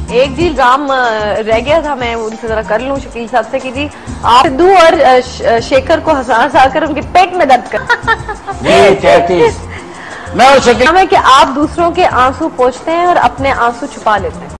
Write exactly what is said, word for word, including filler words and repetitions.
एक जी राम रह गया था, मैं उनसे जरा कर लूं शकील साहब से कि जी आप सिद्धू और शेखर को हंसा हंसा कर उनके पेट में दर्द कर मैं और शकील है कि आप दूसरों के आंसू पोंछते हैं और अपने आंसू छुपा लेते हैं।